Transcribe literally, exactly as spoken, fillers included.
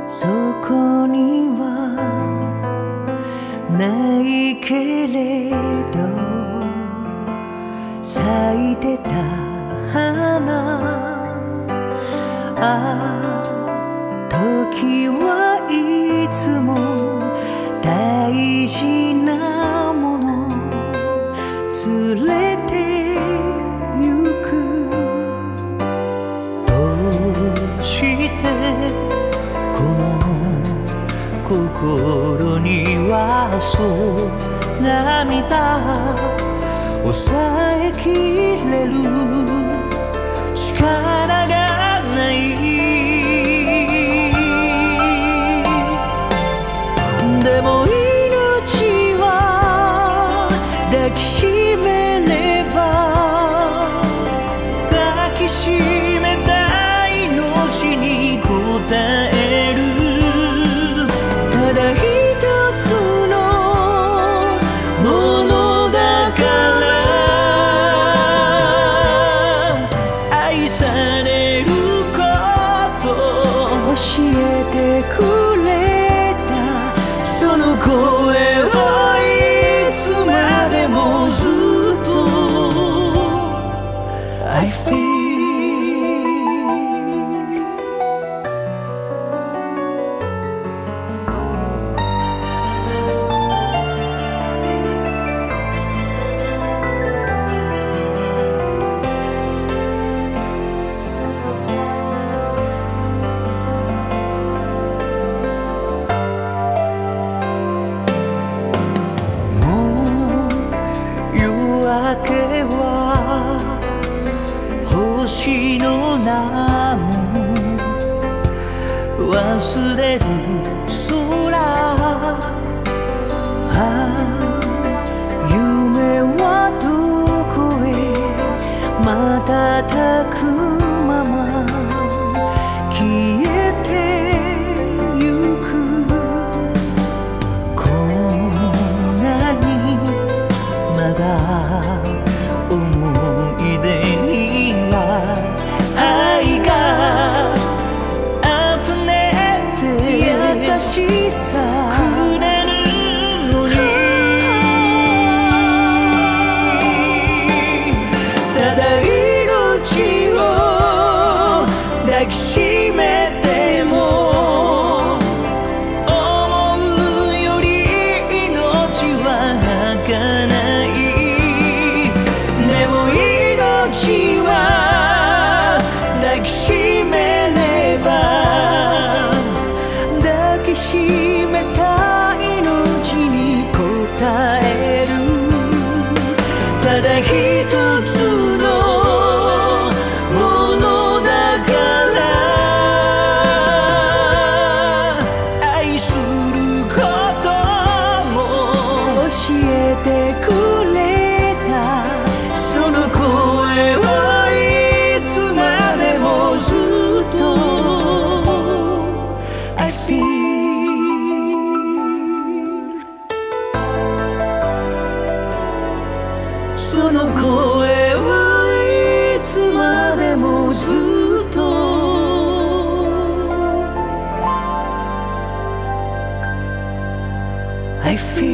そこにはないけれど咲いてた花、ああ時はいつも大事なもの連れてゆく。どうしてこの心にはそう涙抑えきれる力がない。でも命は抱きしめれば、抱きしめた命に応える。ただ一つのものだから愛されること教えてくれた。その声はいつまでもずっと I feel。星の名も忘れる空、ああ夢はどこへ瞬くまま消えてゆく。こんなにまだ思い出に愛が溢れて優しさくれるのに、ただ命を抱きしめても思うより命は儚い。でも命は抱きしめれば、抱きしめた命に応える。ただ一つのものだから愛することも教えてくれた。その声はいつまでもずっと I feel。 その声はいつまでもずっと I feel。